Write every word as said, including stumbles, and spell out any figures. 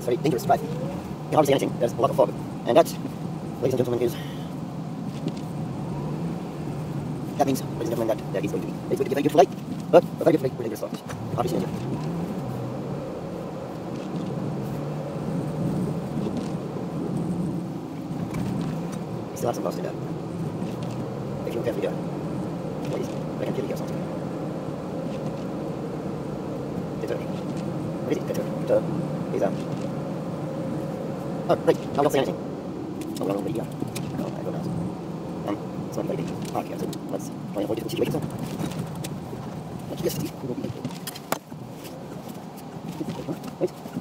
very dangerous drive. You can hardly see anything. There's a lot of fog. And that, ladies and gentlemen, is... That means, ladies and gentlemen, that there is going to be... It's going to be a very beautiful day, but a very beautiful day with dangerous fog. You can hardly see anything. We still have some lost in there. If you look carefully there, please, I can clearly hear something. Bitter. What is it? Bitter. Bitter. Is um. Oh, right. Now we don't say anything. Oh, we're already here. Oh, I go now. Um, it's not very big park here, so let's try and avoid different situations. Let's just see. Wait.